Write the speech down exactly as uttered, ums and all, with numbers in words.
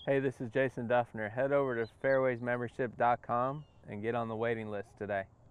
Hey, this is Jason Dufner. Head over to fairways membership dot com and get on the waiting list today.